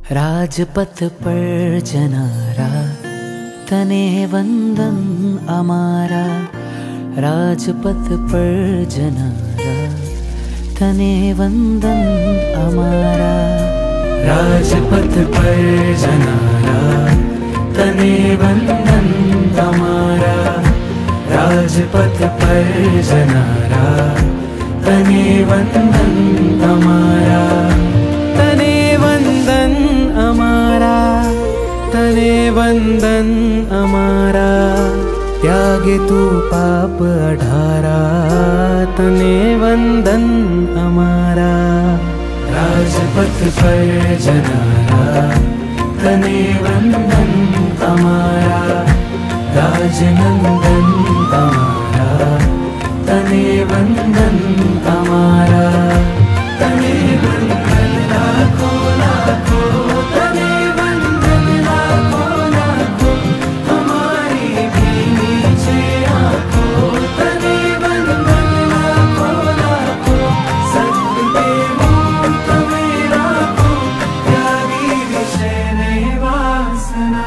राजपथ पर जनारा तने वंदन अमारा। राजपथ पर जनारा तने वंदन अमारा। राजपथ पर जनारा तने वंदन अमारा। राजपथ पर जनारा तने वंदन अमारा। तने वंदन अमारा, तने वंदन अमारा। त्यागे तू पाप अठारा, तने वंदन अमारा। राजपथ पर जनारा तने वंदन अमारा। राजनंदन अमारा तने वंदन अमारा। तने वंदन लाखों लाखों, तने वंदन लाखों लाखों। हमारी भी नीचे आंखों, तने वंदन लाखों लाखों। सत्य मूर्त में राखों, त्यागी विषय वासना।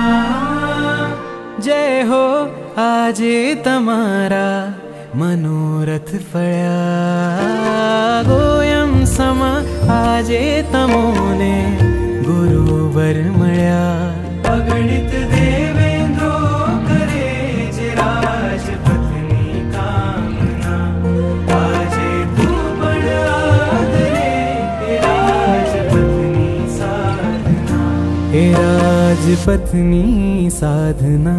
जय हो आजे तमारा मनोरथ फळ्या। गोयम सम आजे तमोने गुरुवर मळ्या। अगणित देवेंद्रो करे जे राजपथनी कामना। आजे तू बड़ आदरे हे राजपथनी साधना। हे राजपथनी साधना।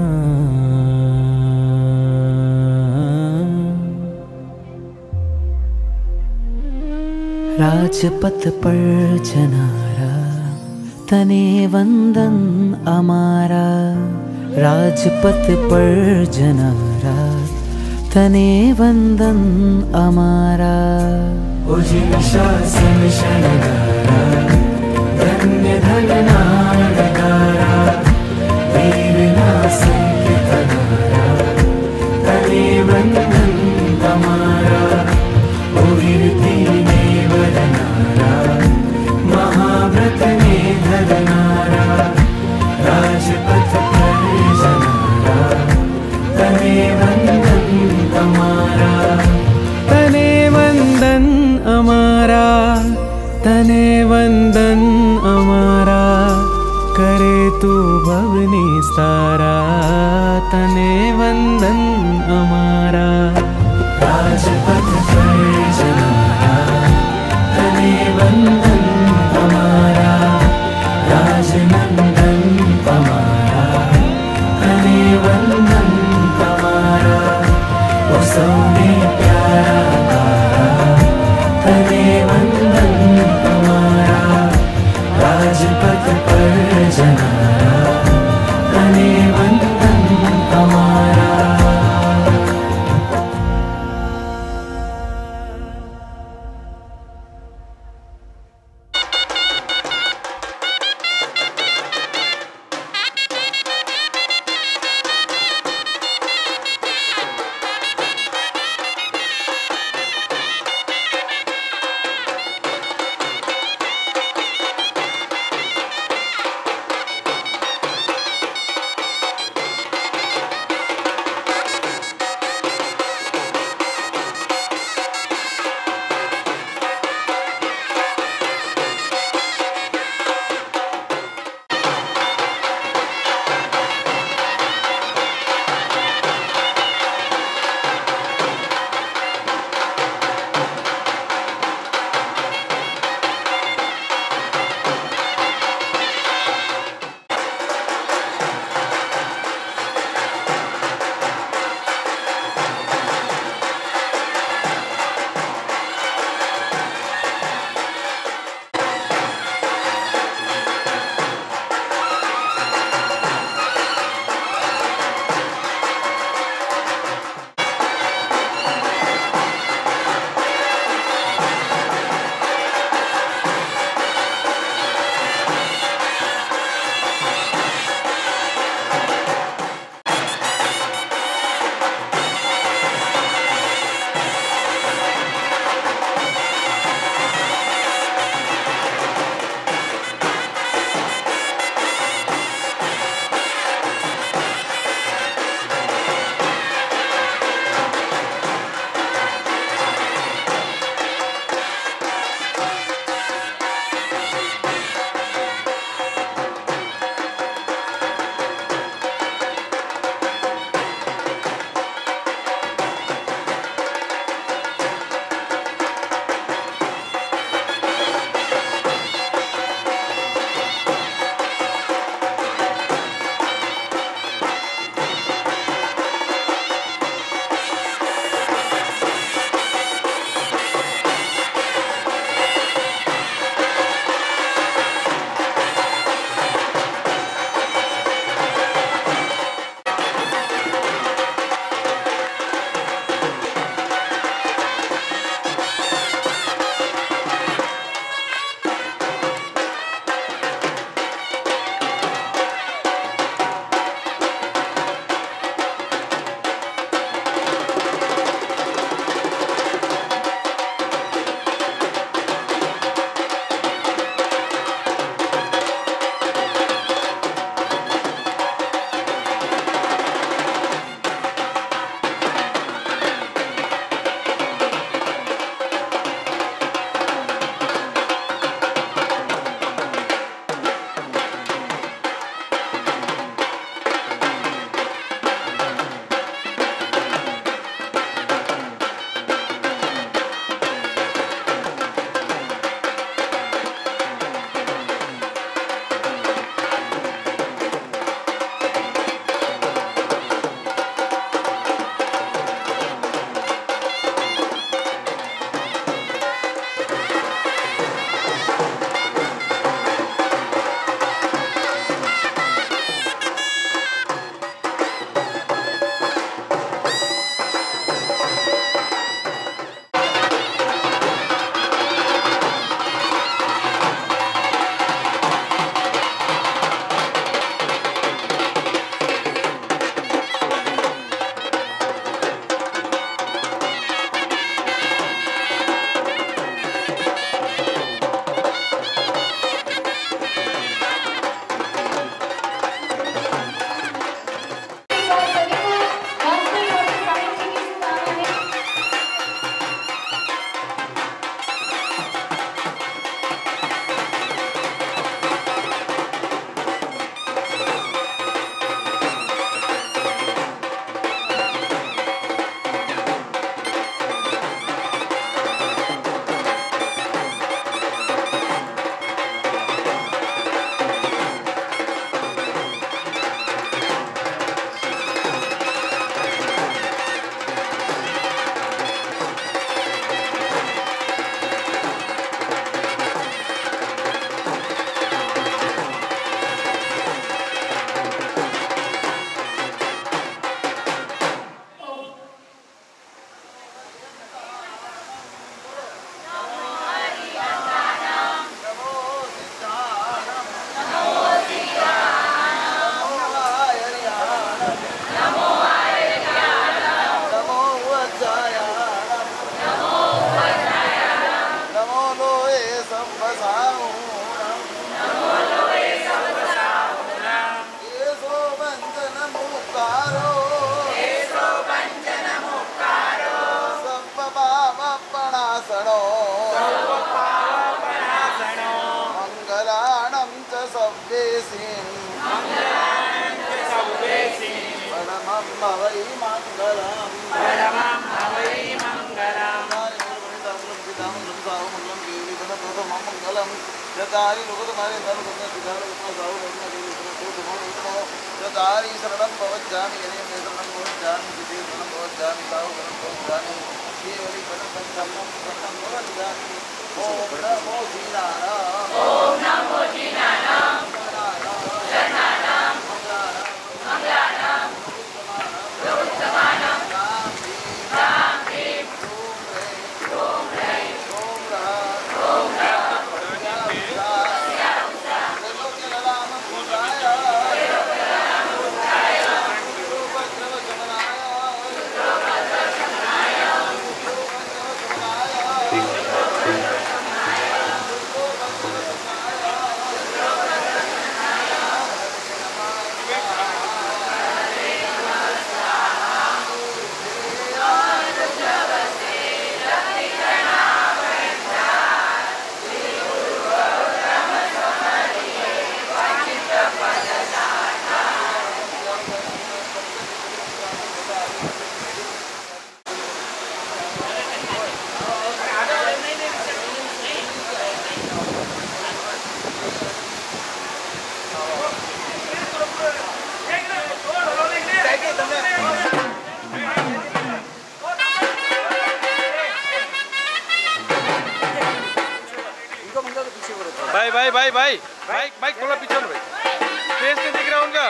राजपथ पर जनारा तने वंदन अमारा। राजपथ पर जनारा तने वंदन अमारा। उजिर शासन शनगारा, धन्य धन नाडगारा। वीर नासिक तनारा, तने वंदन अमारा। उगिरती वरनारा, महाव्रत ने धरनारा। राजपथ पर जनारा तने वंदन अमारा। तने वंदन अमारा, तने वंदन अमारा। करे तू भवनी सारा, तने वंदन अमारा। राजपथ पर जनारा तने वंदन अमारा। राजनंदन अमारा तने वंदन अमारा। ओ सौने प्यारा तारा, तने वंदन अमारा। राजपथ पर जनारा तने वंदन अमारा। परमं भवै मङ्गलम् मंगलम यदारी लोकमारे नरगुण सिद्धार्थ यदारी शरणं भवज्जामि यदि मे शरणं भवज्जामि यदि शरणं भवज्जामि ताऊ शरणं भवज्जामि केवली शरणं भवज्जामि ओम नमो जीनानाम ओम नमो जीनानाम शरणानाम मंगलानाम उत्तमानाम राम भीम ओम रे ओम भाई बाइक थोड़ा पीछे भाई, फेस नहीं दिख रहा उनका।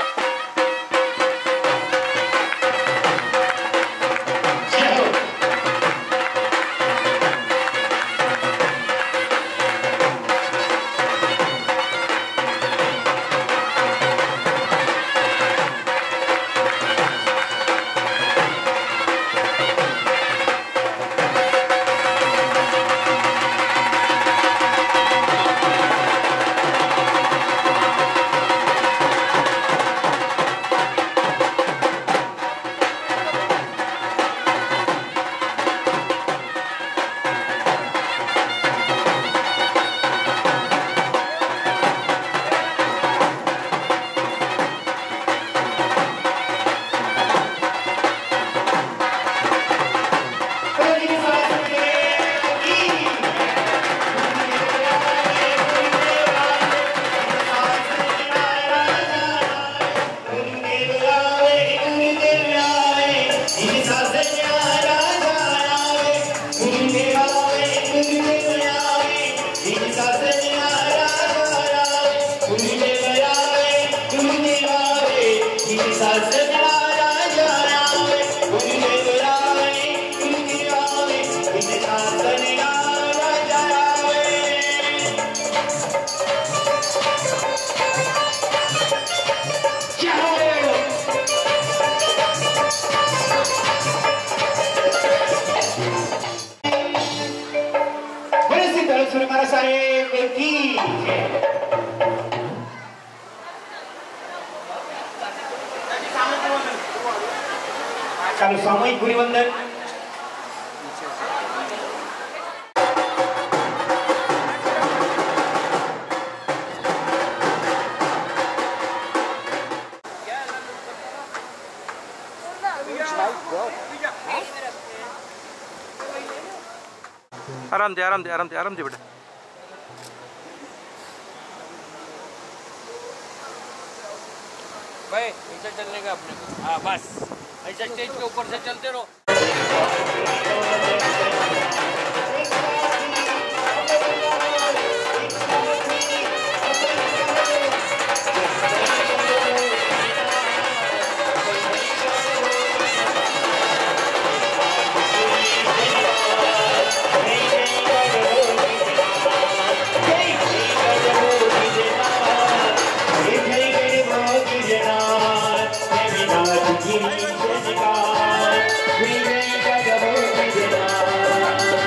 kalau सामूहिक गुरुवंदन आराम दे बेटा। भाई ऐसा चलने का अपने को, हाँ बस ऐसा स्टेज के ऊपर से चलते रहो। We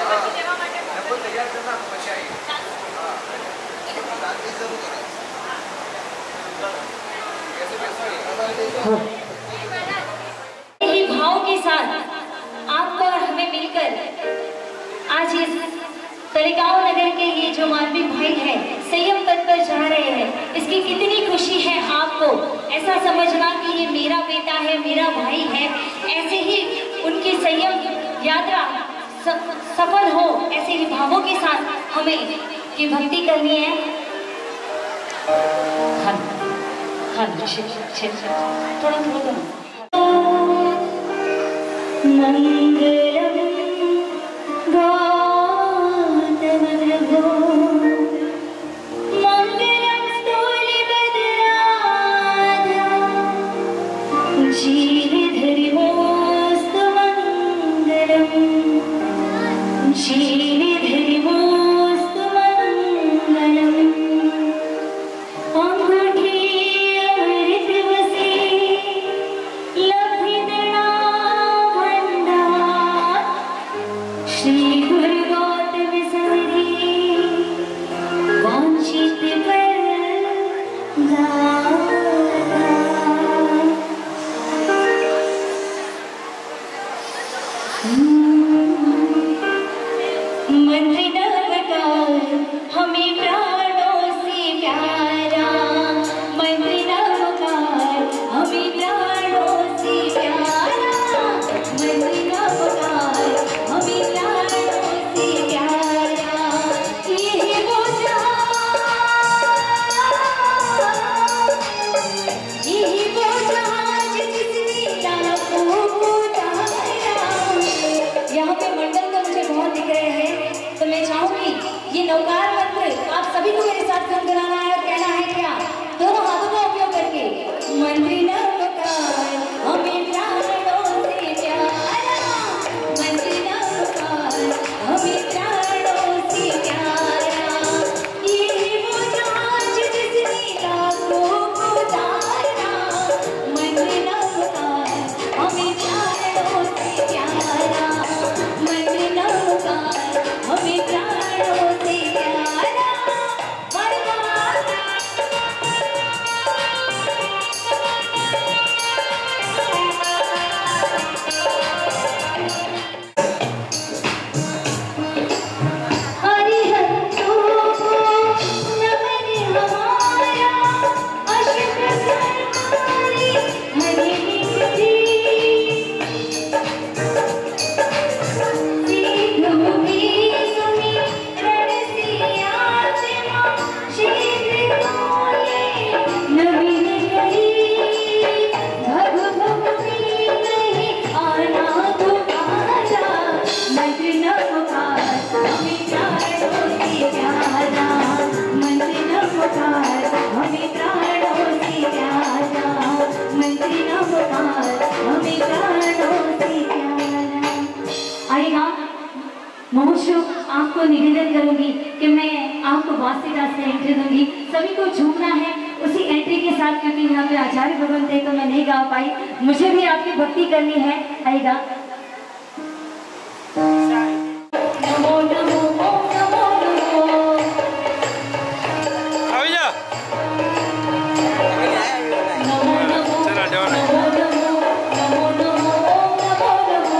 यही भाव के साथ आपको और हमें मिलकर आज इस तरीगांव नगर के ये जो मानवी भाई है संयम पथ पर जा रहे हैं, इसकी कितनी खुशी है आपको। ऐसा समझना कि ये मेरा बेटा है, मेरा भाई है, ऐसे ही उनकी संयम यात्रा सफल हो, ऐसे ही भावों के साथ हमें ये भक्ति करनी है। थोड़ा मंगलम गौतमो मंगलम स्तूलिभद्राधा जीविधरिमोस्तु मंगलम जीविधरिमोस्तु मंगलम अंगूठी अमृत वसे लब्धिदणा भंडार श्री गुरु गौतम समरी वांछित मंत्री नवकार हमें प्राणों से प्यारा, मंत्री नवकार हमें प्राणों से प्यारा, मंत्री नवकार हमें प्राणों से प्यारा। यही वो जहां जिसने लाखों को तारा। यहाँ पे मंडल का मुझे बहुत दिख रहे हैं, तो मैं चाहूंगी ये नवकार मंत्र आप सभी को मेरे साथ गुनगुनाना है और कहना है क्या, दोनों हाथों का उपयोग करके। मंत्री नवकार हमें प्राणों से प्यारा, मंत्री नवकार हमें प्राणों से प्यारा। ये वो जहां जिसने लाखों को तारा, मंत्री नवकार हमें प्राणों से प्यारा, मंत्री नवकार हमें प्राणों से प्यारा। आपको निवेदन करूंगी कि मैं आपको वासीदास से एंट्री दूंगी, सभी को झूमना है उसी एंट्री के साथ, क्योंकि यहाँ पे आचार्य भगवान थे तो मैं नहीं गा पाई, मुझे भी आपकी भक्ति करनी है। आएगा नमो नमो ओम नमो नमो, नमो नमो नमो नमो नमो नमो ओम नमो नमो।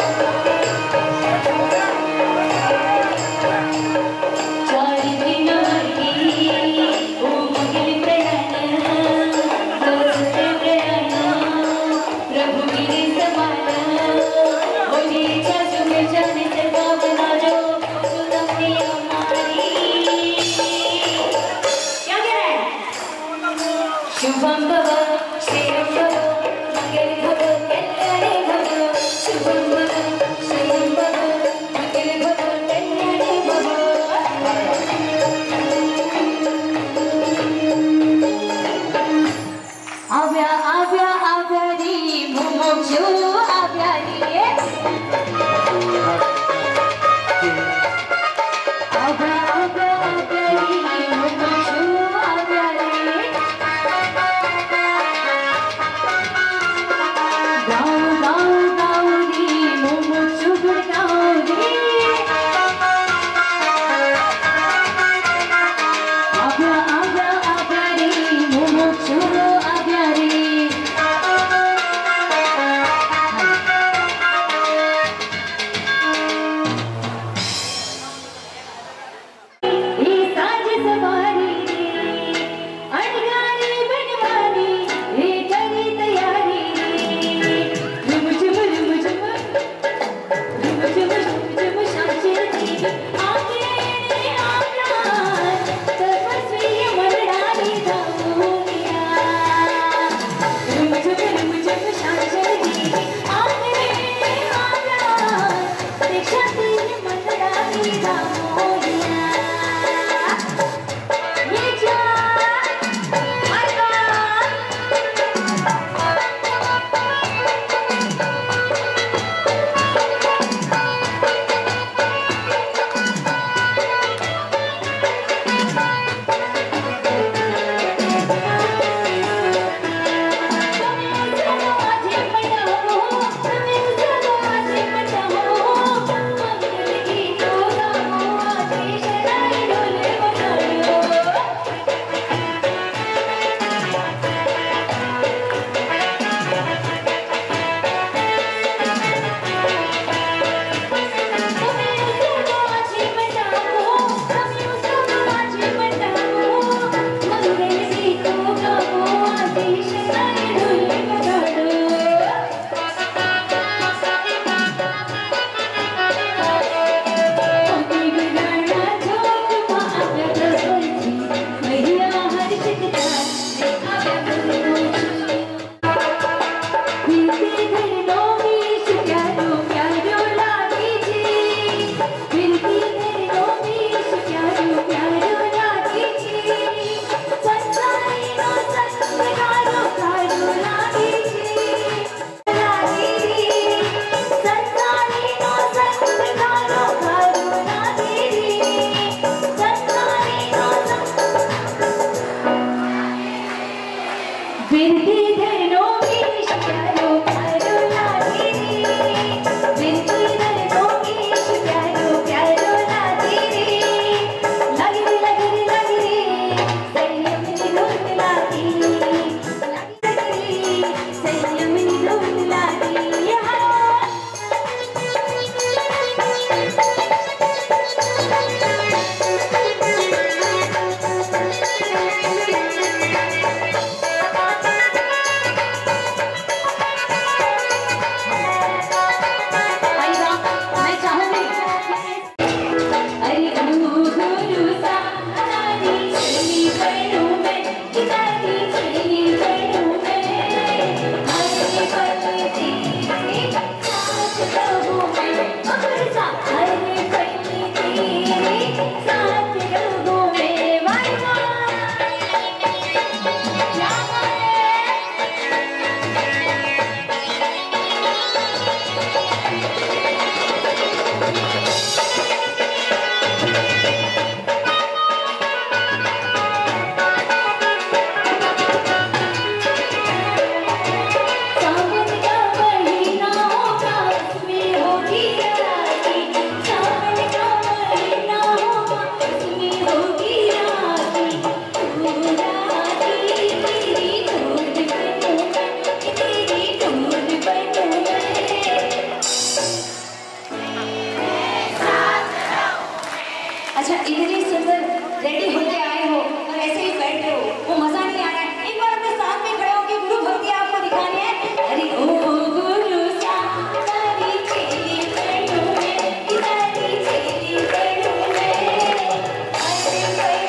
चारि दिन की ओम गिरि प्रयाण, दोषते प्रयाण, प्रभु गिरि समान, बोली चाचु में जाने से भावना जो सुनती हमारी। क्या कह रहा है? शुभम भव श्रीरम भव मंगल भव कल्याणे भव, शुभम भव श्रीरम भव मंगल भव कल्याणे भव। आव्या आव्या आव्या रे मुमुक्षु आव्या रे, आव्या आव्या आव्या रे मुमुक्षु आव्या रे। अच्छा इतनी सुंदर रेडी होके आए हो और ऐसे ही बैठ रहे हो, वो मजा नहीं आ रहा है। एक बार अपने साथ में खड़े होके गुरु भक्ति आपको दिखानी है। अरे ओ गुरु सा तारी चेली पेड़ों में, तारी चेली पेड़ों में, अरे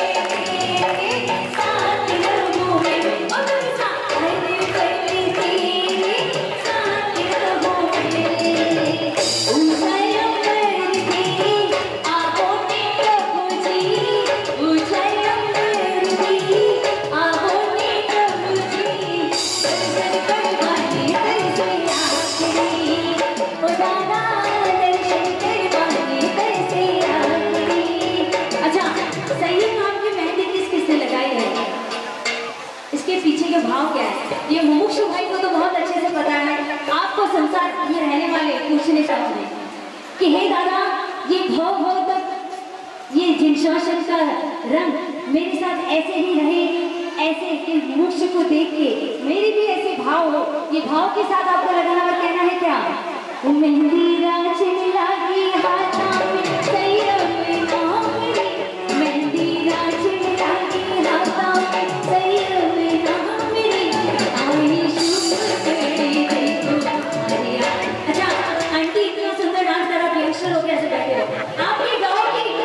तेरे साथ रहूं मैं, ओ गुरु सा अरे तेरे साथ रहूं मैं। ऊंचाइयों पर तेरी आहों ने प्रभु जी, ऊंचाइयों पर तेरी आहों ने प्रभु जी, दर्शन करवाने कैसे आखिरी, ओ दादा दर्शन करवाने कैसे आखिरी। अच्छा सही नाम की मेहंदी किसने लगाई है, इसके पीछे के भाव क्या है, ये मुमुक्षु भाई को तो बहुत अच्छे से पता है। आपको संसार में रहने वाले पूछने चाहूंगे कि हे दादा ये भाव तक ये जिनशासन का रंग मेरे साथ ऐसे ही रहे, ऐसे कि मुमुक्षु को देख के मेरी भी ऐसे भाव हो, ये भाव के साथ आपको लगाना और कहना है क्या, वो मेहंदी राचन लागी हाथा में सैयम नाम रे, मेहंदी राचन लागी हाथा में सैयम नाम रे, आई शुभ करे देखो हरिया। अच्छा आंटी इतना सुंदर डांस कर आप यंगस्टर हो कैसे बैठे हो, आपके गाँव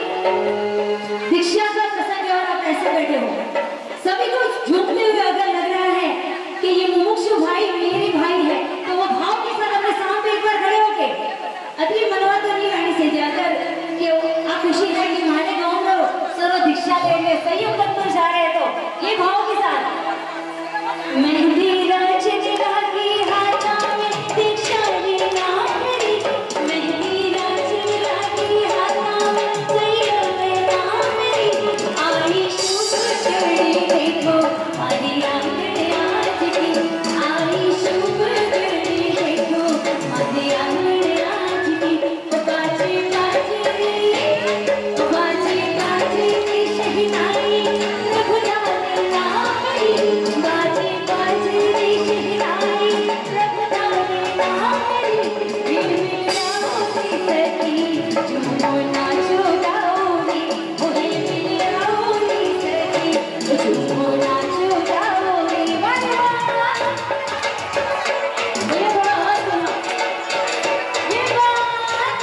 की दीक्षा का प्रसंग है और आप ऐसे बैठे हो, सभी को झूमते हुए अगर लग रहा है कि ये मुमुक्षु भाई मेरे भाई है, तो वो भाव के साथ अपने सामने एक बार खड़े होके अति मनवा तो नहीं आने से जाकर कि आप खुशी है कि हमारे गांव में सर्व दीक्षा ले ले संयोग कर जा रहे हैं, तो ये भाव के साथ मेहंदी राचन लागी हाथा में दीक्षा रे नाम रे, मेहंदी राचन लागी हाथा में संयोग नाम रे, आई शुभ करे देखो हरी आंगन आज की, आई शुभ करे देखो हरी आंगन आज की, बाजे बाजे रे शहनाई प्रभु जाने नाम रे, बाजे बाजे रे शहनाई प्रभु जाने नाम रे, मिल मिलाओ रे सखी झूमो नाचो गाओ रे, ओहे मिल आओ रे सखी झूमो नाचो गाओ रे, वाह वाह ये बात ये बात।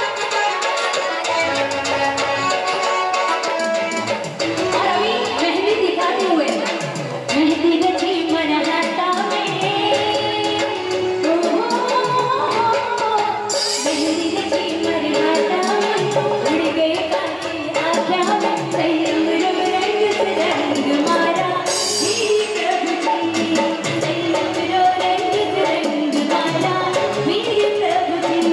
और अभी मेहंदी दिखाते हुए मेहंदी रची मन हाथा में, मेहंदी रची मन हाथा में, उड़ गए कांटे आँखों में, सही रंग रंग रंग से रंग मारा मेरी प्रभु जी, सही रंग रो रंग से रंग मारा मेरी प्रभु जी।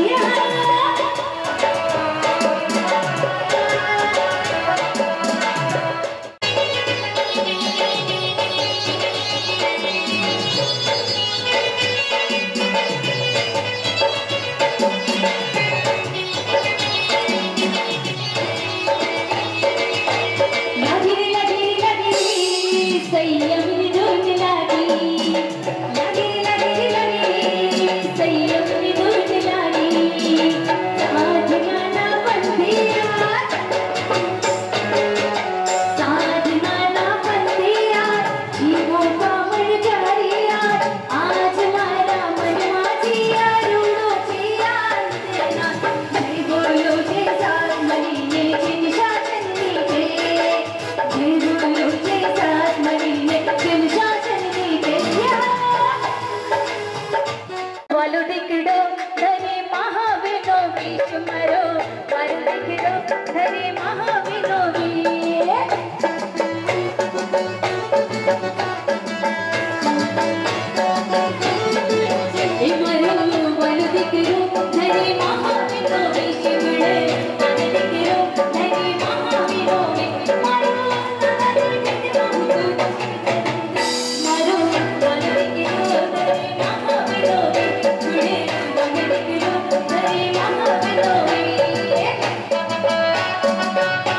लागी रे लागी रे लागी रे संयम निधुन लागी, लागी रे लागी रे लागी रे संयम निधुन लागी, साधना ना बंदिया, साधना ना बंदिया, जीवों का मन जारिया, आज मारा मन माजिया रूड़ो जिया तेना, जय बोलो जय साथ मनीने जिन शासन नीते, जय बोलो जय साथ मनीने जिन शासन नीते। वालो दिखड़ो धरे महाविनो बीच मरो, वालो दिखड़ो धरे महाविनो बीच, मरो वालो दिखड़ो धरे महाविनो बीच मरे, वालो दिखड़ो धरे महाविनो बीच मरो, मरो वालो दिखड़ो धरे महाविनो बीच मरे, वालो दिखड़ो धरे महाविनो बीच।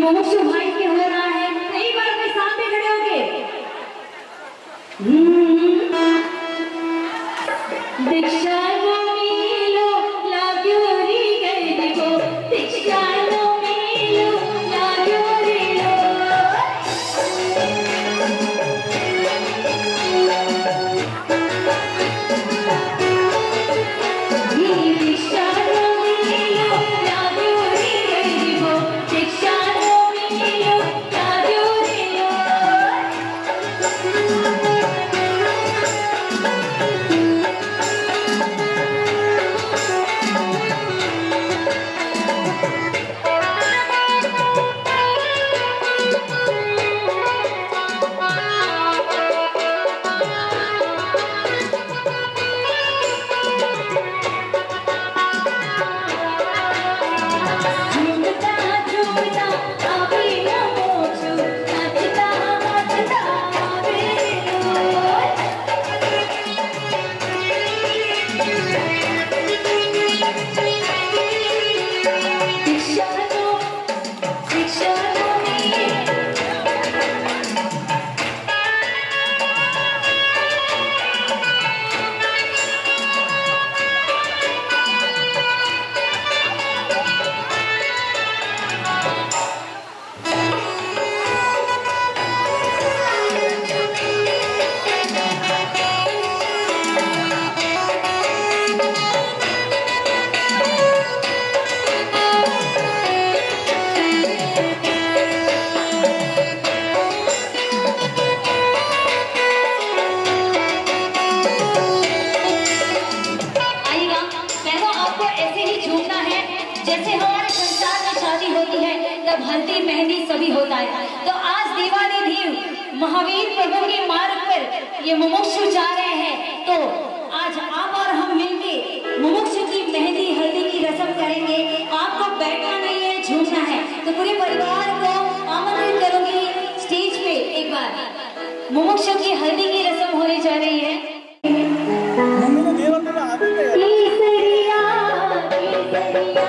मुमुक्षु भाई के हो रहा है। एक बार अपने सामने खड़े होके दीक्षा लो मिलो लाग्यो री गई दिगो दीक्षा लो मिलो लाग्यो री लो ये दीक्षा लो मिलो लाग्यो री गई दिगो दीक्षा लो मिलो लाग्यो री लो झूमता झूमता आवे ना मोचू नाचता नाचता आवे लो दीक्षा लो मिलो आइएगा। कहना आपको ऐसे ही झूमना है जैसे हमारे संसार में शादी होती है तब हल्दी मेहंदी सभी होता है। तो आज देवाधिदेव महावीर प्रभु के मार्ग पर ये मुमुक्षु जा रहे हैं। तो आज आप और हम मिलके मुमुक्षु की मेहंदी हल्दी की रस्म करेंगे। आपको बैठना नहीं है, झूमना है। तो पूरे परिवार को आमंत्रित करूंगी स्टेज पे। एक बार मुमुक्षु की हल्दी की रस्म होने जा रही है। केसरिया केसरिया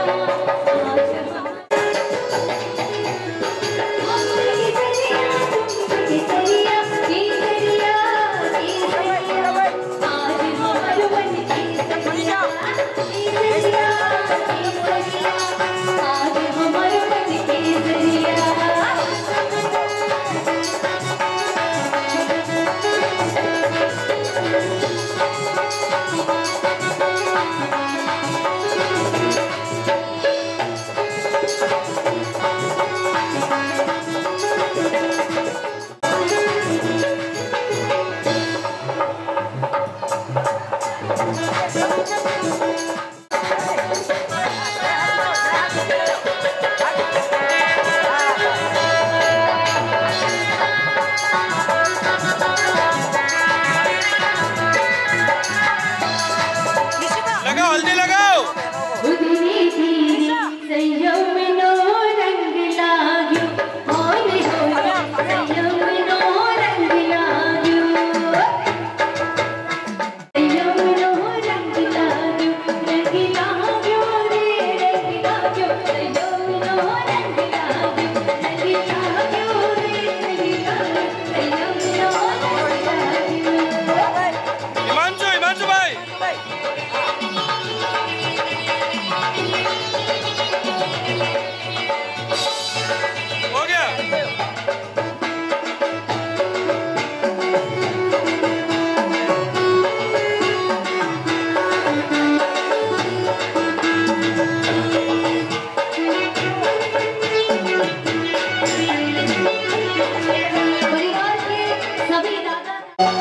केसरिया केसरिया केसरिया आज हमार मन केसरिया केसरिया केसरिया आज हमार मन केसरिया लगाओ हल्दी लगाओ। उधरी धीरे संयम नो रंग लाग्यो होले होले संयम नो रंग लाग्यो संयम नो रंग लाग्यो रे रंग लाग्यो संयम नो रंग लाग्यो रे संयम नो रंग लाग्यो। हिमांशु भाई हो गया। परिवार के सभी दादा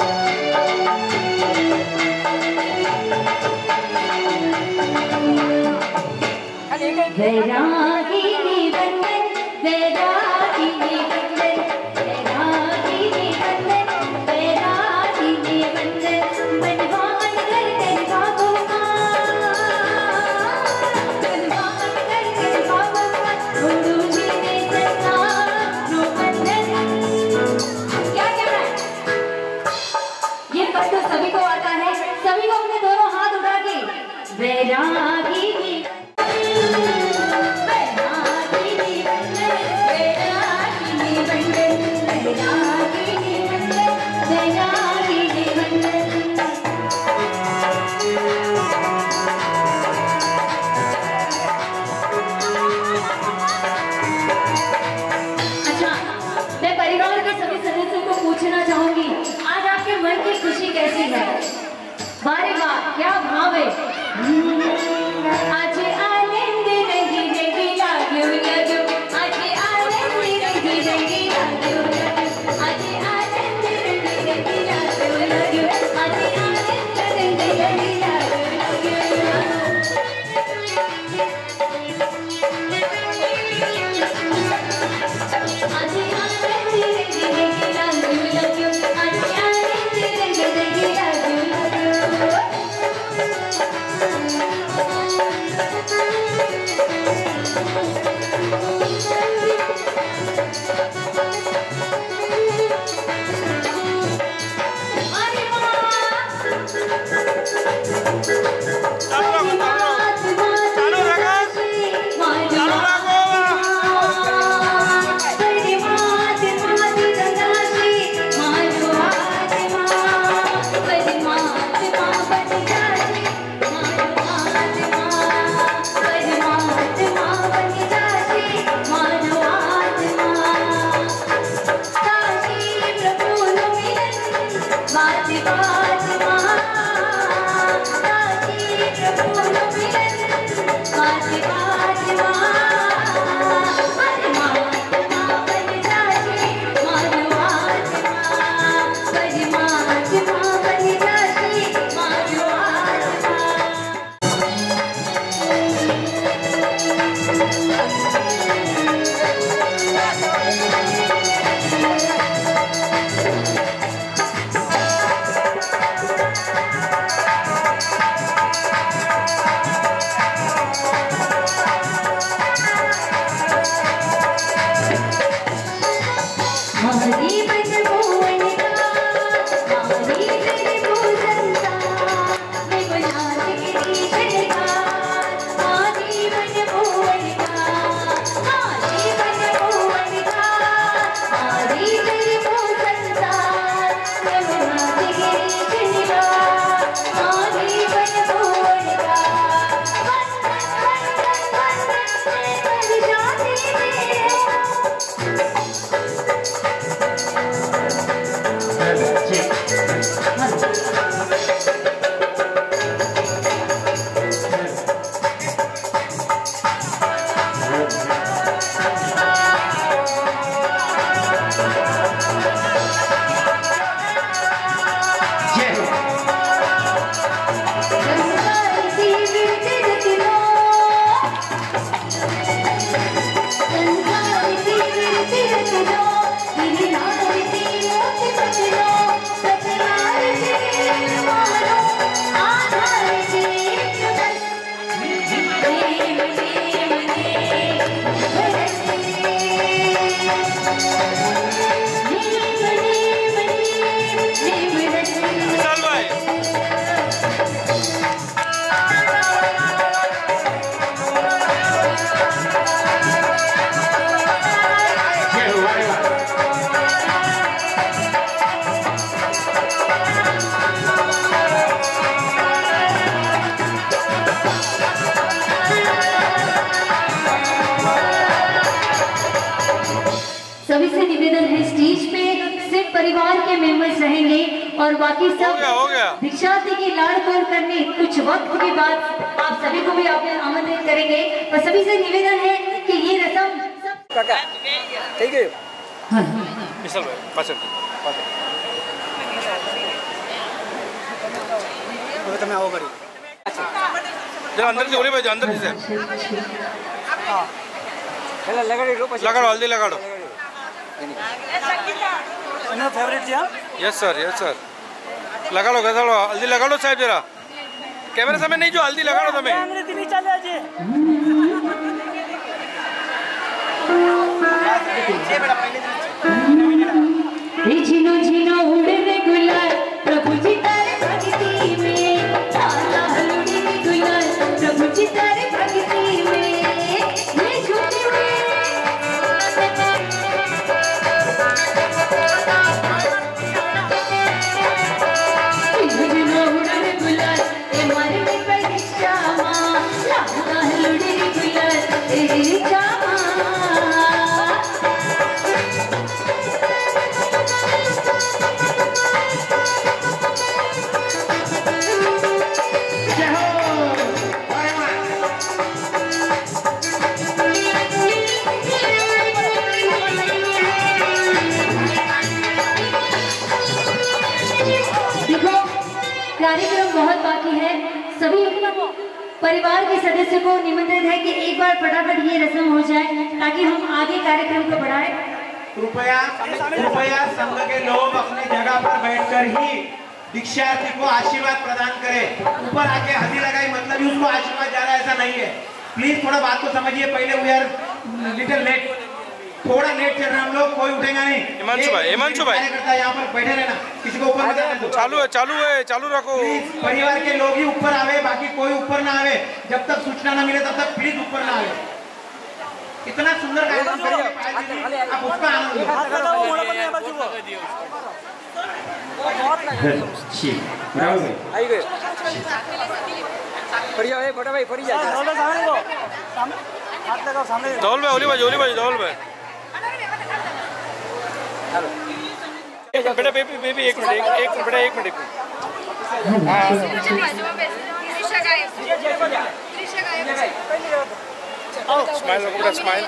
वैरागिनी बंधन वैरागिनी बंधन वैरागिनी बंधन वैरागिनी बंधन बनवान कर बाबूमा बनवान कर बाबूमा गुरु जी ने सदा नो बंधन। क्या कहना है? ये पद तो सभी को आता है। सभी को अपने दोनों हाथ उठा के वैरागिनी वैरागिनी बंधन आज आनंद रंगी रंगी लागू लागू आज आनंद रंगी रंगी लागू लागू आज आनंद रंगी रंगी लागू लागू आज आनंद रंगी रंगी लागू लागू आज आनंद रंगी रंगी लागू लागू आज आनंद रंगी रंगी लागू लागू सभी से निवेदन है स्टेज पे सिर्फ परिवार के मेंबर्स रहेंगे और बाकी सब दीक्षार्थी की लाड़ कोर करने कुछ वक्त के बाद आप सभी को भी आप आमंत्रित करेंगे और सभी से निवेदन है कि ये रस्म ठीक है विशाल भाई पाछड़ તમે આવો કરી જરા અંદર થી ઓરે ભાઈ અંદર થી हां પહેલા લગાડી લો પછી લગાડો હલ્દી લગાડો એનો ફેવરિટ છે यस सर लगाड़ो गसाड़ो हल्दी लगाड़ो साहब जरा कैमरे सामने नहीं जो हल्दी लगाड़ो तुम्हें अंग्रेजी नहीं चले आज झिनो झिनो उड़ने गुलाल प्रभु जी तारे भक्ति में लाला उड़ने गुलाल प्रभु जी तारे भक्ति में ये झूठे कार्यक्रम बहुत बाकी है। सभी परिवार के सदस्य को निमंत्रित है कि एक बार फटाफट ये रस्म हो जाए ताकि हम आगे कार्यक्रम को बढ़ाएं। कृपया संघ के लोग अपनी जगह पर बैठकर ही दीक्षार्थी को आशीर्वाद प्रदान करें। ऊपर आके हंसी लगाई मतलब ही उसको आशीर्वाद जा रहा है, ऐसा नहीं है। प्लीज थोड़ा बात को समझिए। पहले वी आर लिटिल लेट, थोड़ा लेट चल रहे हैं हम लोग, कोई उठेगा नहीं। हिमांशु भाई यहाँ पर बैठे रहना, किसी को ऊपर मत आने दो। चालू रखो। परिवार के लोग ही ऊपर आवे, बाकी कोई ऊपर ना आवे। जब तक सूचना ना मिले तब तक प्लीज ऊपर ना आवे। इतना सुंदर कार्यक्रम करिए, आप उसका आनंद धौल भाई, ओली भाई धौल भाई। बेटा बेबी एक मिनट। स्माइल।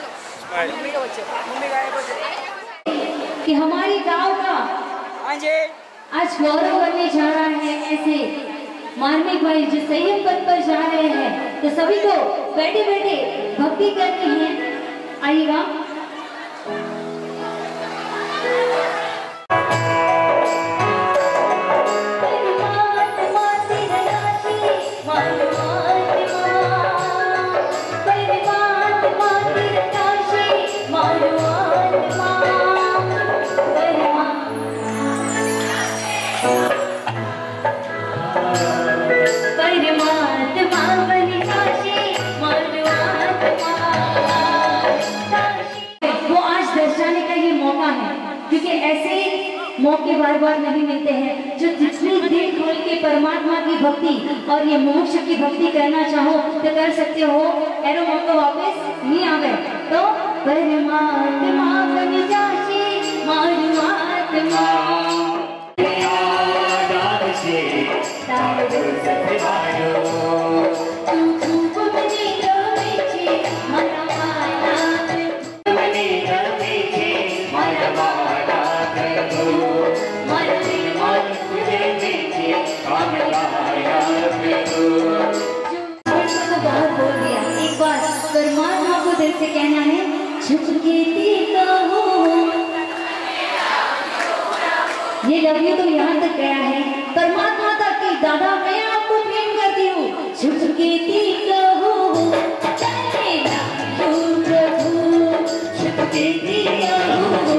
कि हमारे गांव का आज गौरव बनने जा रहा है। ऐसे मार्मिक भाई जो संयम पद पर जा रहे हैं, तो सभी को बैठे बैठे भक्ति करनी है। आइएगा। क्योंकि ऐसे मौके बार बार नहीं मिलते हैं। जो जितनी दिल खोल के परमात्मा की भक्ति और ये मोक्ष की भक्ति करना चाहो तो कर सकते हो। एरो मौका वापस नहीं आवे तो परमात्मा बन जाशे मारुआत्मा परमात्मा को दिल से कहना है, झुक के देखा हो। ये लव यू तो यहाँ तक गया है, परमात्मा तक कि दादा मैं आपको प्रेम करती हूँ। झुक के देखा हो झुक के देखा हो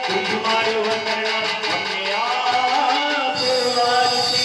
तुम्हारे वंदना हमने आप वारसी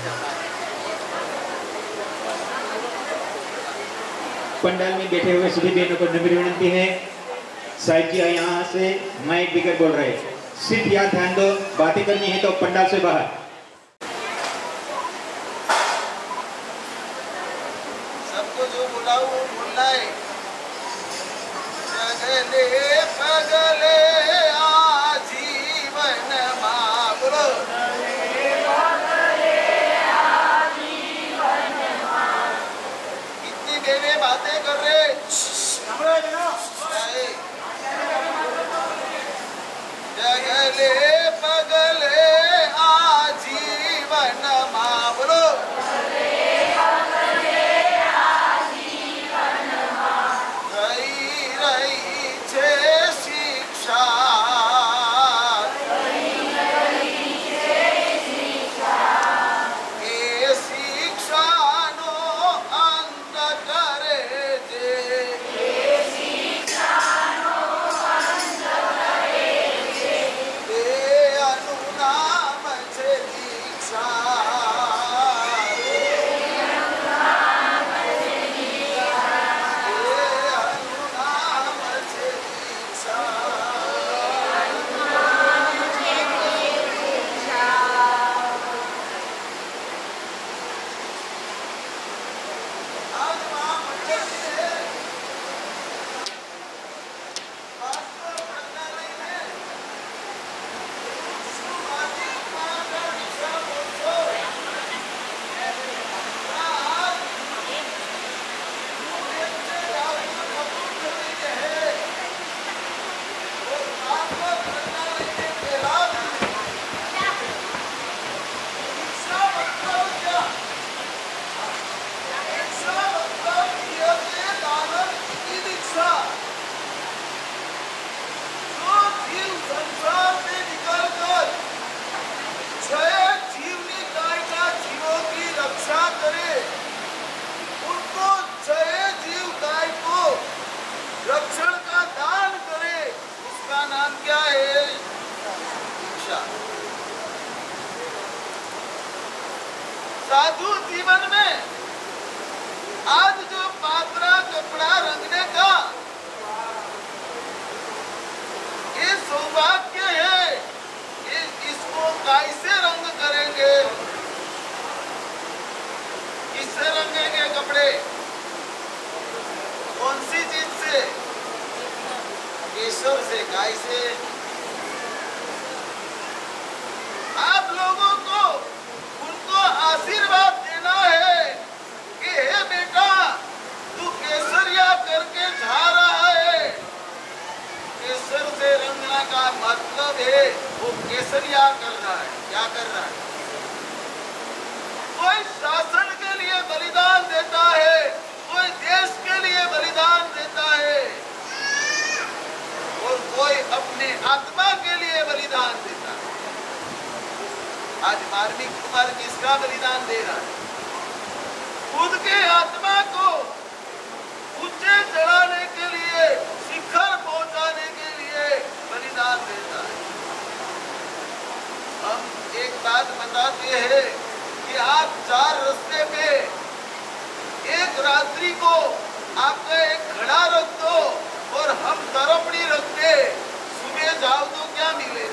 पंडाल में बैठे हुए सभी बहनों को नम्र विनती है, साहिब जी यहाँ से माइक बिगड़ बोल रहे हैं, सिर्फ यहाँ ध्यान दो, बातें करनी है तो पंडाल से बाहर। सबको जो बोला वो बोलना है। जगले पगले आजीवन माँ बोलो। कितनी देर बातें कर रहे जगले पगले आजीवन माँ बोलो। रही रही छे शिक्षा ए शिक्षा नो अंत करे जे अनुनाम छे दीक्षा अनुनाम छे दीक्षा आज वहाँ मंदिर है वास्तव प्रज्ञालय में सामाजिक मानव सब हो आज मुझे जाओ कबूल है और वास्तव प्रज्ञालय में पहला शिक्षा मतलब क्या शिक्षा मतलब ये दानव की दीक्षा जो जीव संसार से निकलकर छह जीवनी काय का जीवों की रक्षा करे, उनको छह जीव काय को रक्षण का दान करे, उसका नाम क्या है? दीक्षा। साधु जीवन में आज जो पात्रा कपड़ा रंगने का ये सौभाग्य है, इसको कैसे रंग करेंगे? किससे रंगेंगे कपड़े? कौन सी चीज से? केशर से। कैसे? आप लोगों को उनको आशीर्वाद देना है कि हे बेटा तू केसरिया करके जा रहा है। केसर से रंगना का मतलब है वो केसरिया कर रहा है। क्या कर रहा है? कोई शासन के लिए बलिदान देता है, कोई देश के लिए बलिदान देता है और कोई अपने आत्मा के लिए बलिदान देता है। आज मार्मिक कुमार किसका बलिदान दे रहा है? खुद के आत्मा को ऊंचे चढ़ाने के लिए, शिखर पहुंचाने के लिए बलिदान देता है। हम एक बात बताते हैं कि आप चार रास्ते पे एक रात्रि को आपका एक घड़ा रख दो और हम तरपड़ी रख दे, सुबह जाओ तो क्या मिले?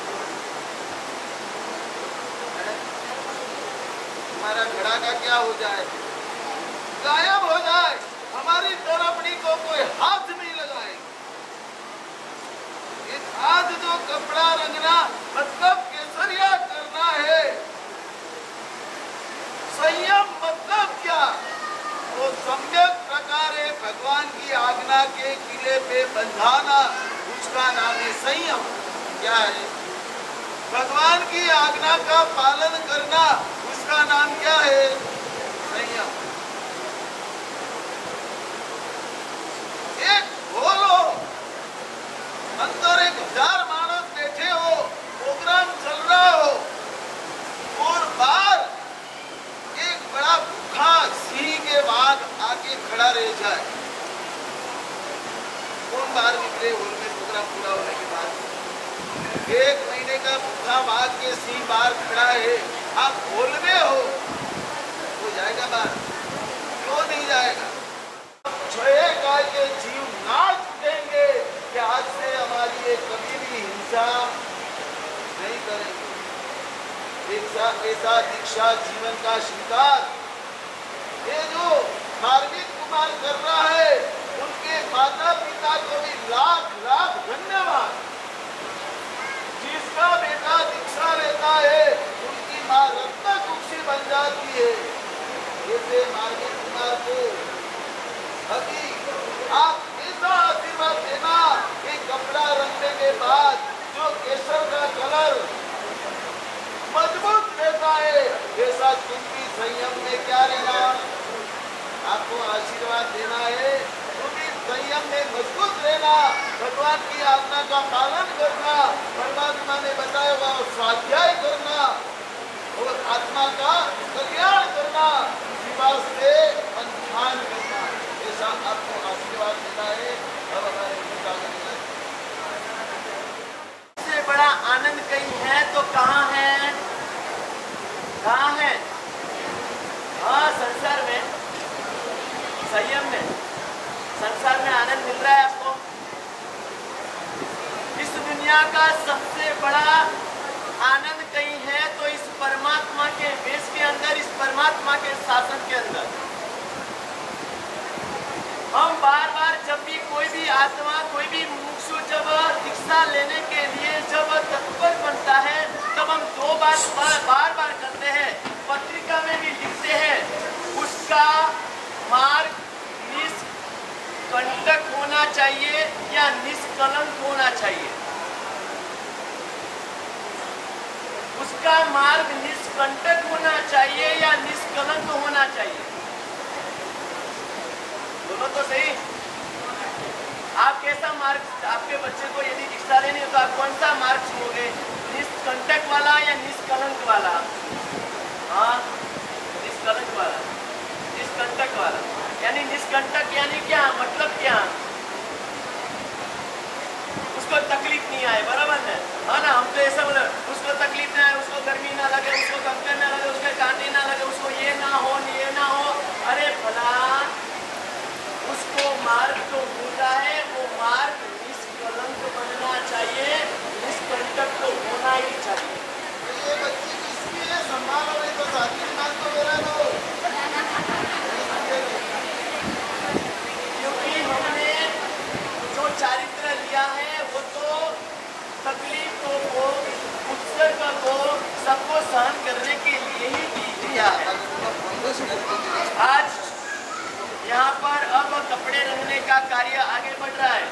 हमारा घड़ा का क्या हो जाए? गायब हो जाए। हमारी तरपड़ी को कोई हाथ नहीं लगाए। आज जो कपड़ा रंगना मतलब केसरिया करना है। संयम मतलब क्या? वो सम्यक प्रकारे भगवान की आज्ञा के किले पे बंधाना, उसका नाम है संयम। क्या है? भगवान की आज्ञा का पालन करना, उसका नाम क्या है? संयम। एक बोलो अंदर 1000 मानस बैठे हो, प्रोग्राम चल रहा हो और बाहर एक बड़ा भूखा सिंह के बाद आके खड़ा रह जाए, कौन बाहर निकले? हॉल में प्रोग्राम पूरा होने के बाद 1 महीने का भूखा बाघ के सिंह बाहर खड़ा है, आप हॉल में हो, ऐसा दीक्षा जीवन का श्रृंगार ये जो मार्मिक कुमार कर रहा है, उनके माता पिता को भी लाख लाख धन्यवाद। जिसका बेटा दीक्षा लेता है उनकी माँ रत्न कुक्षी बन जाती है। ऐसे मार्मिक कुमार को अभी आप ऐसा आशीर्वाद देना कि कपड़ा रखने के बाद जो केसर का कलर मजबूत रहता है, ऐसा तुम भी संयम में क्या रहना, आपको आशीर्वाद देना है। तुम भी संयम में मजबूत रहना, भगवान की आज्ञा का पालन करना, परमात्मा ने बताया हुआ स्वाध्याय करना और आत्मा का कल्याण करना, विवाह से अनुष्ठान करना, ऐसा आपको आशीर्वाद देना है। अब हमारे सबसे बड़ा आनंद कहीं है तो कहाँ है? कहाँ है? हाँ, संसार में, संयम में, संसार में आनंद मिल रहा है आपको। इस दुनिया का सबसे बड़ा आनंद कहीं है तो इस परमात्मा के वेश के अंदर, इस परमात्मा के शासन के अंदर। हम बार बार जब भी कोई भी आत्मा, कोई भी मुमुक्षु जब दीक्षा लेने के लिए जब तत्पर बनता है, तब हम दो बात बार बार करते हैं, पत्रिका में भी लिखते हैं, उसका मार्ग निष्कंटक होना चाहिए या निष्कलंक होना चाहिए। उसका मार्ग निष्कंटक होना चाहिए या निष्कलंक होना चाहिए। बोलो तो सही। आप कैसा मार्ग, आपके बच्चे को यदि दीक्षा लेनी हो तो आप कौन सा मार्ग चुनोगे? निष्कंटक वाला या निष्कलंक वाला? हाँ, निष्कलंक वाला, निष्कंटक वाला। यानी निष्कंटक यानी क्या मतलब? क्या उसको तकलीफ नहीं आए, बराबर है? हाँ ना, हम तो ऐसा बोले उसको तकलीफ ना आए, उसको गर्मी ना लगे, उसको कंकर ना लगे, उसके कांटे ना लगे, उसको ये ना हो, ये ना हो। अरे भला उसको मार्ग तो मिला है, वो मार्ग निष्कलंक बनना चाहिए, निष्कंटक तो होना ही चाहिए। ये बच्ची किसकी है? संभालो नहीं तो साथी नाम तो मेरा दो। क्योंकि हमने जो चारित्र लिया है वो तो तकलीफों को, उत्सर्ग को, सबको सहन करने के लिए ही दिया है। आज यहाँ पर अब कपड़े रंगने का कार्य आगे बढ़ रहा है।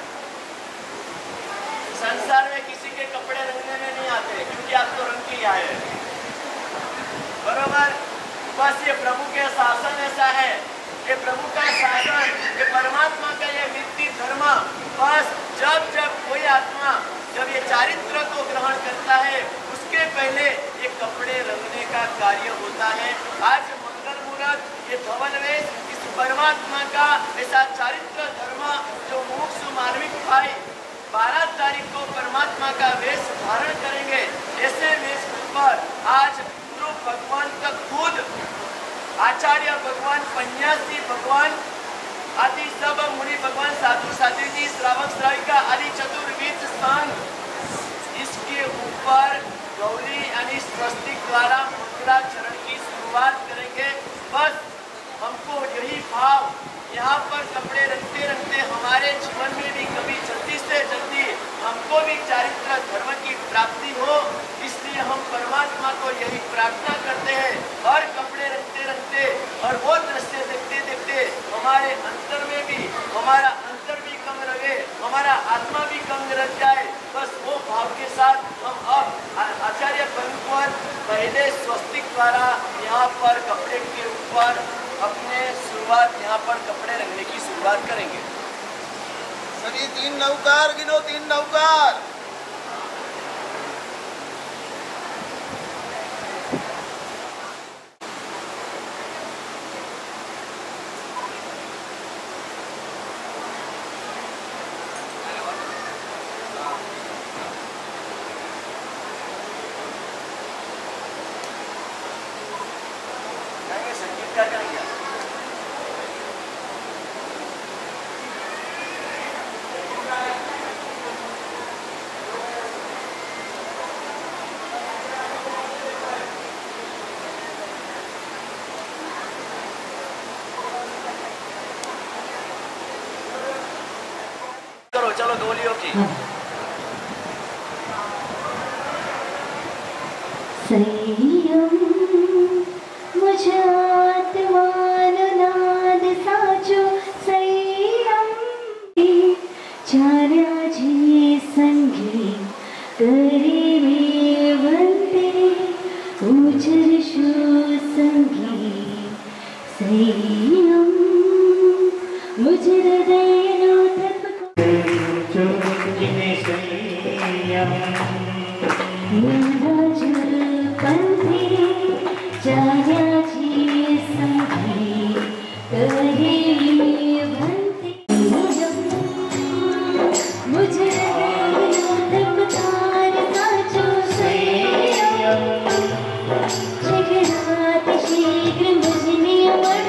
संसार में किसी के कपड़े रंगने में नहीं आते, क्योंकि आप तो रंग के आए हैं, बरोबर। बस ये प्रभु के शासन ऐसा है, ये प्रभु का शासन, ये परमात्मा का ये वृत्ति धर्म। बस जब जब कोई आत्मा जब ये चारित्र को ग्रहण करता है, उसके पहले ये कपड़े रंगने का कार्य होता है। आज मंगल मुहूर्त, ये धवल वेश, परमात्मा का ऐसा चारित्र धर्म जो मोक्ष मार्मिक भाई 12 तारीख को परमात्मा का वेश धारण करेंगे। ऐसे वेश पर आज गुरु भगवान का खुद आचार्य भगवान, सन्यासी भगवान आदि सब मुनि भगवान, साधु साध्वी जी, श्रावक श्राविका आदि चतुर्विध संघ इसके ऊपर गौरी यानी स्वस्तिक द्वारा मंगलाचरण की शुरुआत करेंगे। बस हमको यही भाव, यहाँ पर कपड़े रखते रखते हमारे जीवन में भी कभी जल्दी से जल्दी हमको भी चारित्र धर्म की प्राप्ति हो, इसलिए हम परमात्मा को यही प्रार्थना करते हैं। और कपड़े रखते रखते और वो दृश्य देखते देखते हमारे अंतर में भी, हमारा अंतर भी कम रहे, हमारा आत्मा भी कम रह जाए। बस वो भाव के साथ हम अब आचार्य भगवान पहले स्वस्तिक द्वारा यहाँ पर कपड़े के ऊपर अपने शुरुआत, यहाँ पर कपड़े रंगने की शुरुआत करेंगे। सभी 3 नौकार गिनो, 3 नौकार। क्या करेंगे? करो डोलियों की। संयम मुझे आत्मान नाद साचो संयम चार्याजी संगी करे वंदे उजर शो संगी संयम मुझे हृदय नो पंथी चार्याजी संगी करे वंदे मुझे तार साचो संयम जगन्नाथ शीघ्र मुझने मर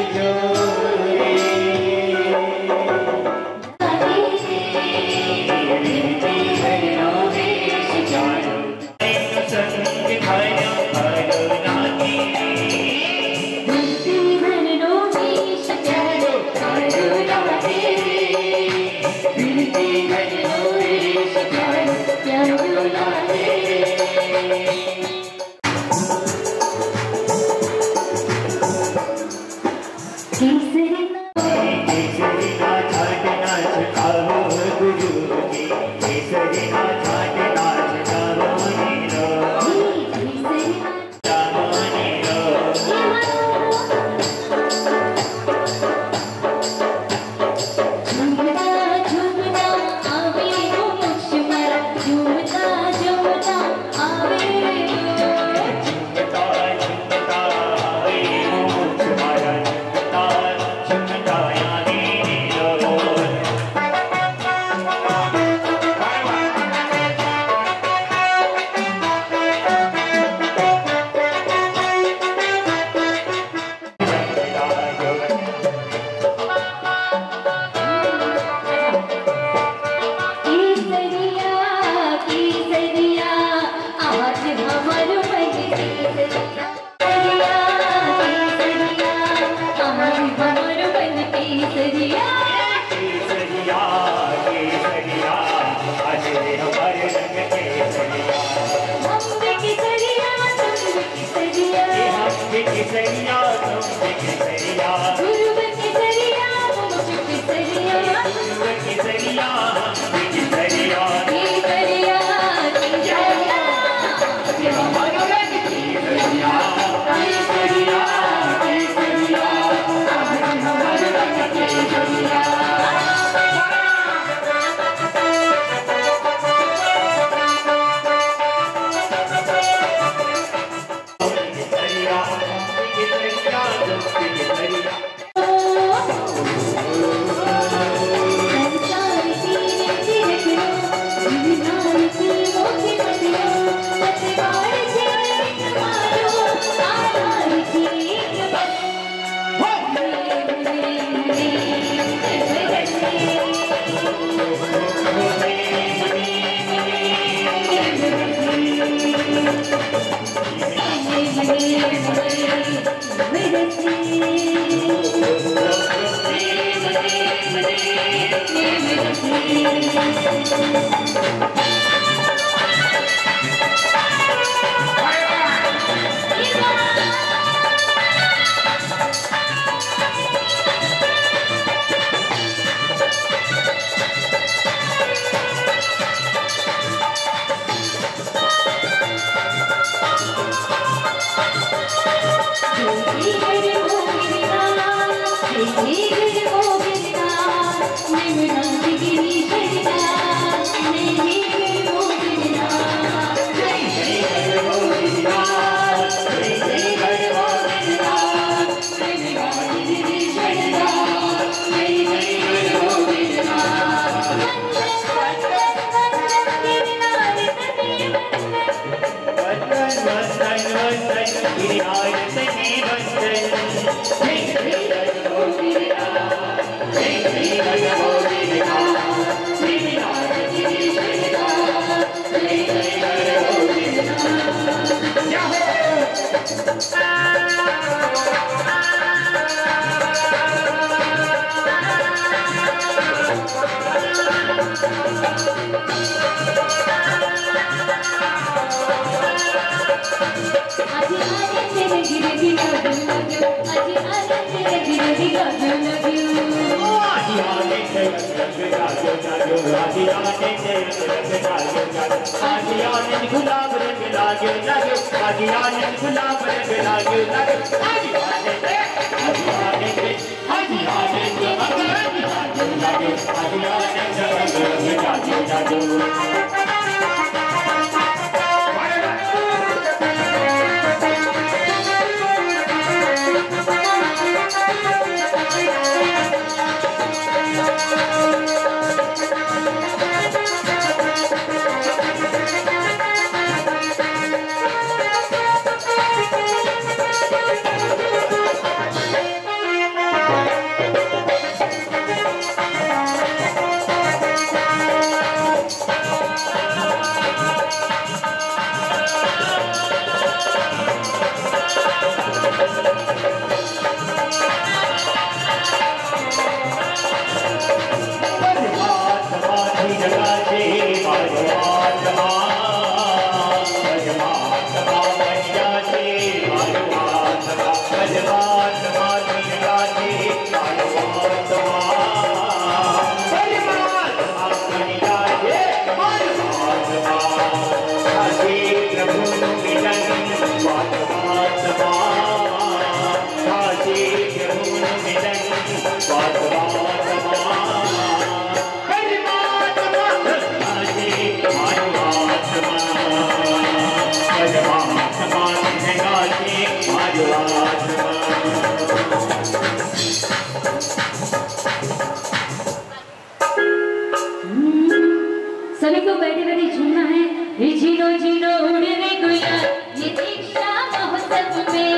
सभी को बैठे बैठे झूमना है। ये झीनो झीनो उड़ने गुलाल ये दीक्षा महोत्सव में,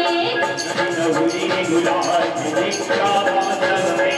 लहल उड़ने गुलाल ये दीक्षा महोत्सव में,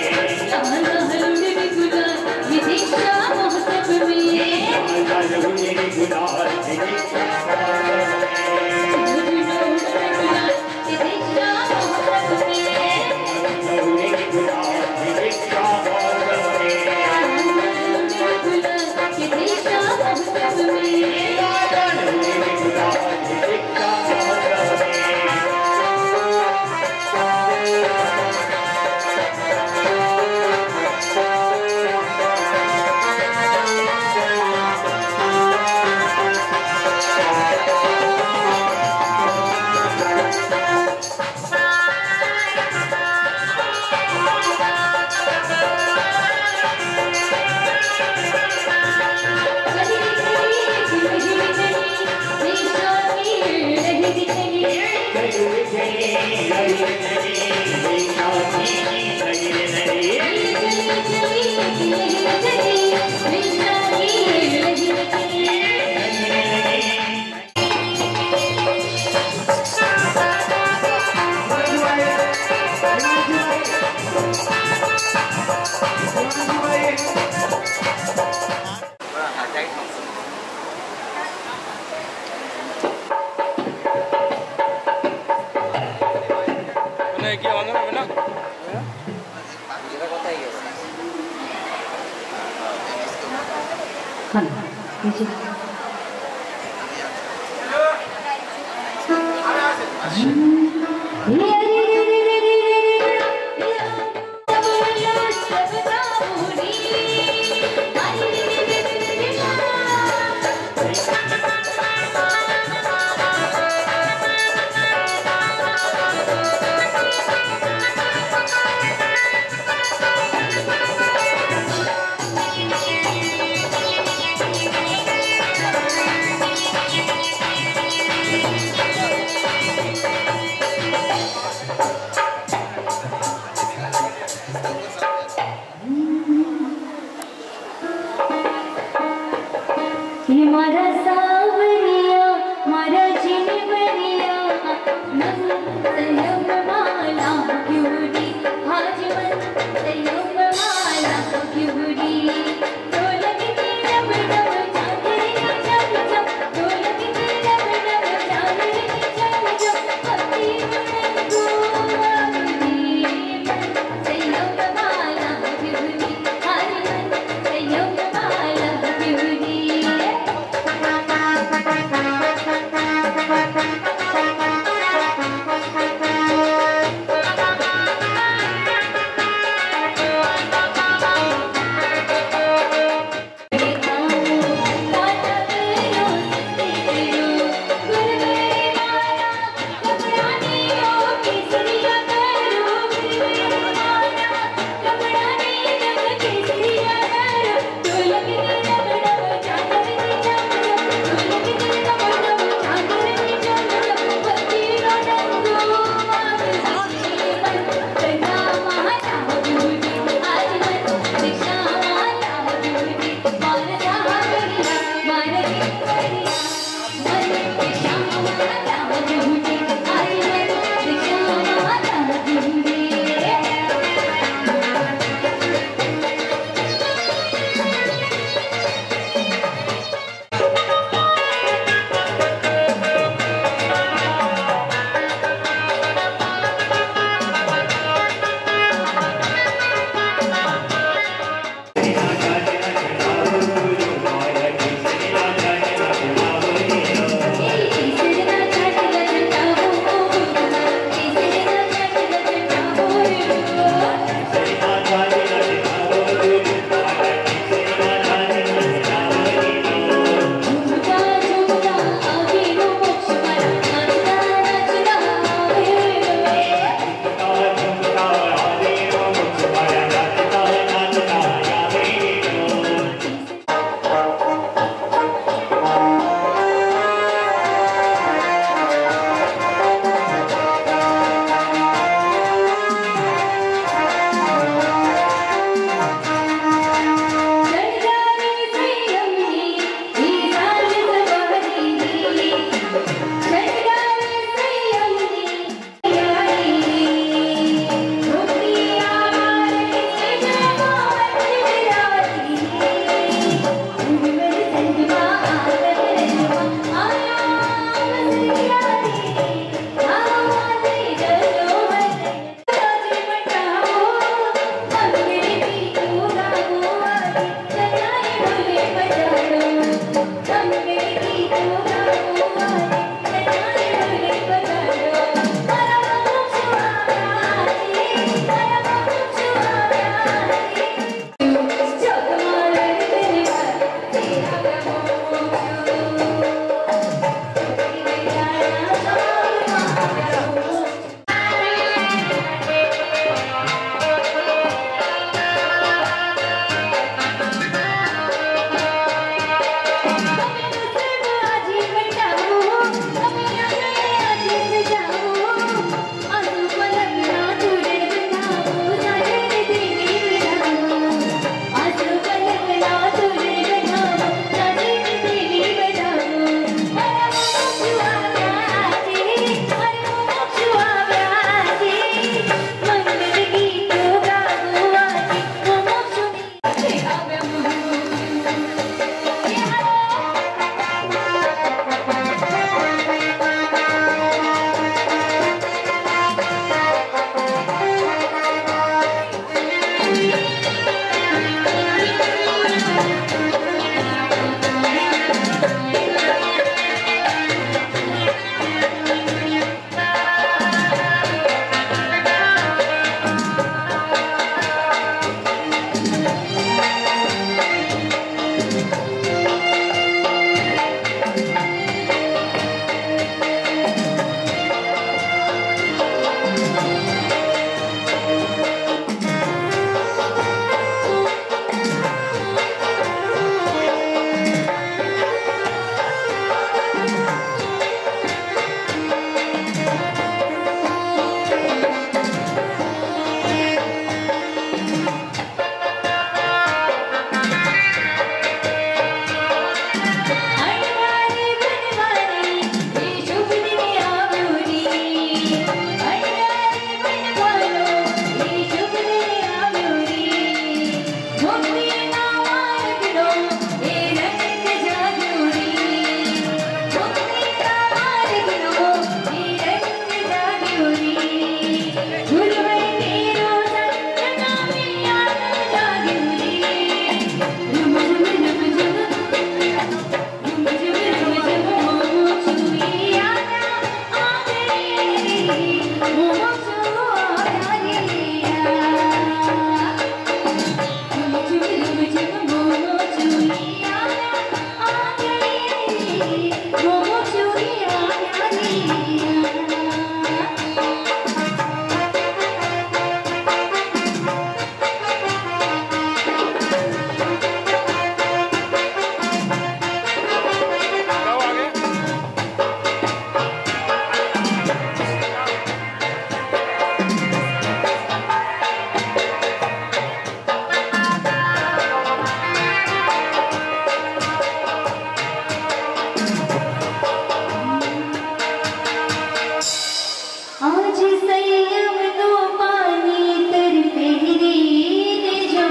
संयम तो पानी तर पेरी जो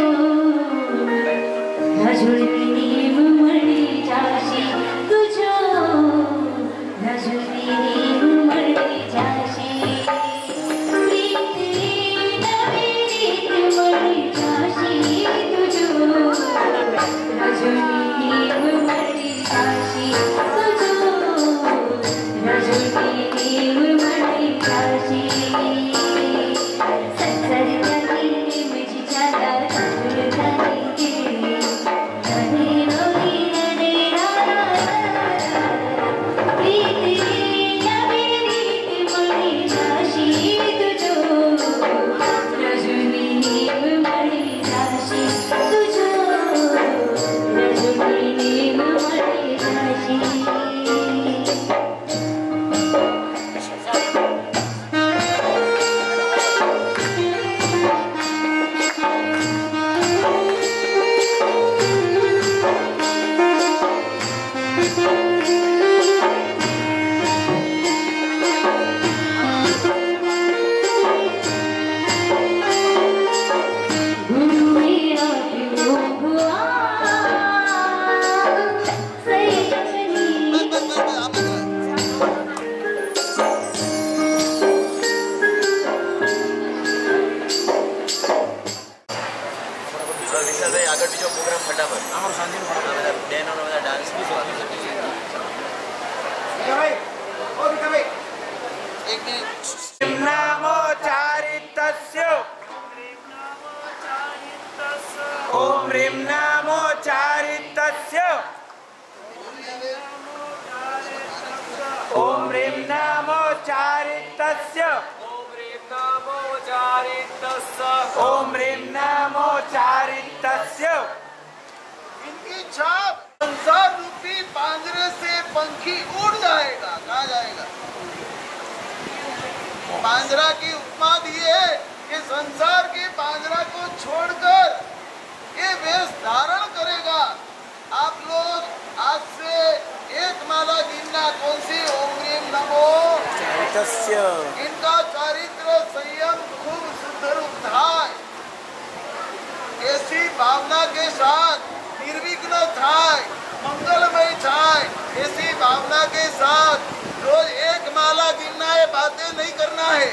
राजुनी नीम मणि जाशी तुझो राजुनी नीम मणि जाशी रीत नवी रीत मणि जाशी तुझो राजुनी नीम मणि जाशी तुझो राजुनी नीम मणि जाशी संसार जाती मुझे ज्यादा राजुल जाती नदी नदी नदी रारा रीत नवी रीत मणि जाशी तुझो राजुनी नीम मणि जाशी तुझो राजुनी नीम मणि जाशी गुरु मेरा प्यो हुआ सैयदनी આગળ બીજો પ્રોગ્રામ ફટાફટ અમારો સાંજનો બહેનોનો બધા ડાન્સ બી એક મિનિટ नामो चारितस्य ओम ह्रीं नामो चारितस्य ओम ह्रीं नामो चारितस्य ओम ह्रीं नामो चारितस्य इनकी छाप संसार रूपी पांजरे से पंखी उड़ जाएगा। कहाँ जाएगा? पांजरा की उपमा दी है कि संसार के पांजरा को छोड़कर ये वेश धारण करेगा। आप लोग आज से एक माला गिनना। कौन सी? ओम ह्रीं नमो चारितस्य इनका चारित्र संयम खूब शुद्ध रूप था। ऐसी भावना के साथ निर्विघ्न था, मंगलमय था। ऐसी भावना के साथ रोज एक माला गिनना है, बातें नहीं करना है।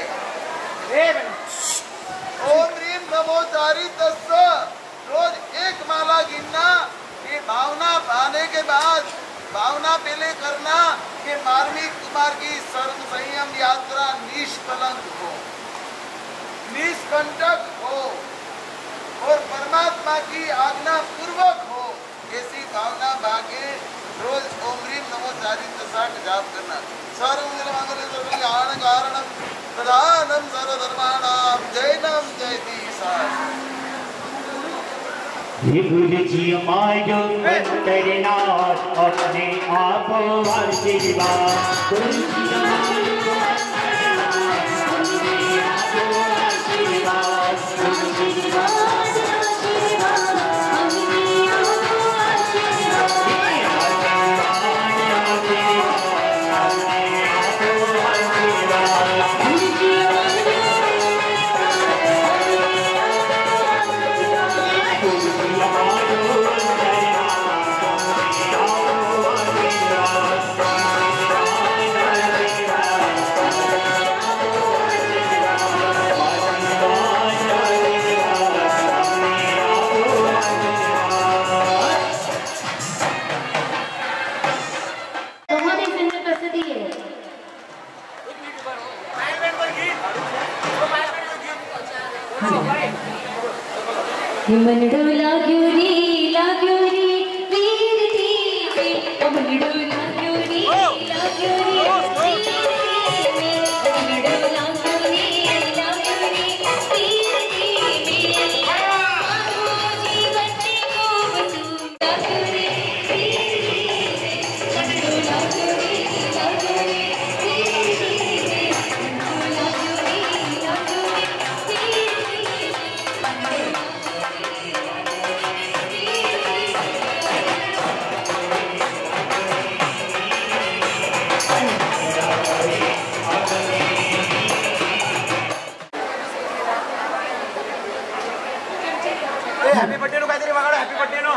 ओम ह्रीं नमो चारितस्य रोज एक माला गिनना। ये भावना पाने के बाद भावना पहले करना कि मार्मिक कुमार की सर्व संयम यात्रा निष्कलंक हो, निष्कंटक हो और परमात्मा की आज्ञा पूर्वक हो। ऐसी भावना भागे रोज ओम ह्रीं नमो चारितस्य जाप करना। सर्वमंगल कारणम प्रधानम सर्वधर्माणां जैनम जयति सा। विपुल जी मायो अंतरनाथ अपने आप आशीर्वाद गुरु जी मायो अंतरनाथ अपने आप आशीर्वाद गुरु जी मनडो लाग्यो रे वीर दी मनडो लाग्यो रे वीर दी मनडो लाग्यो रे वीर दी आओ जीवन को बतू लाग्यो रे वीर दी मनडो लाग्यो रे वीर दी मनडो लाग्यो रे वीर दी हैप्पी बर्थडे नो काहीतरी बघा हैप्पी बर्थडे नो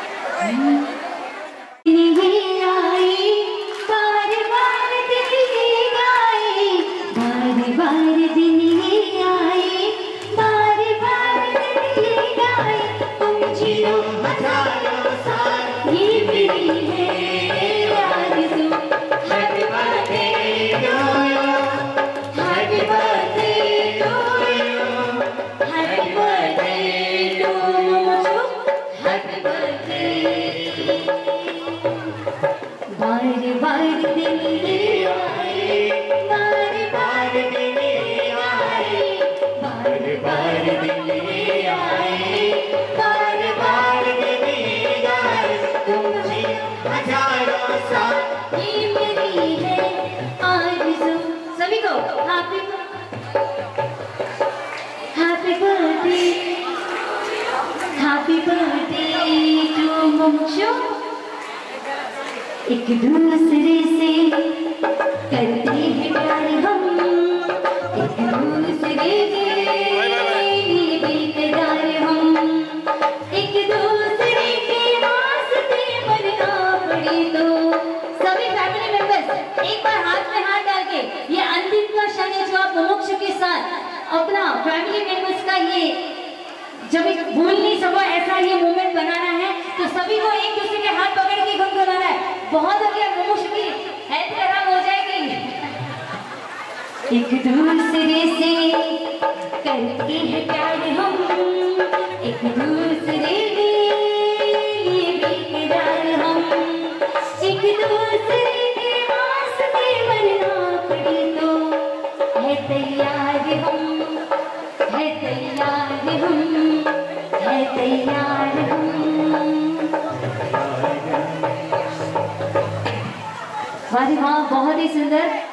सभी को हैप्पी बर्थडे टू मुमशु। एक दूसरे से करते हैं प्यार हम, एक दूसरे के लिए बेकरार हम, एक दूसरे के वास्ते मरना पड़े तो सभी फैमिली मेंबर्स एक बार हाथ में हाथ डाल के ये अंतिम का क्षण है जो आप मोक्ष के साथ अपना फैमिली मेंबर्स का ये जब भूल नहीं सको ऐसा ये मोमेंट बनाना है तो सभी को एक दूसरे के हाथ पकड़ के गुनगुनाना है। बहुत हो गया मोक्ष की हेल्थ खराब हो जाएगी। एक दूसरे से करते हैं प्यार हम, एक दूसरे के लिए बेकरार हम, एक दूसरे के वास्ते मरना पड़े तो है तैयार हम, है तैयार हम, है तैयार हम। वाह वाह बहुत ही सुंदर।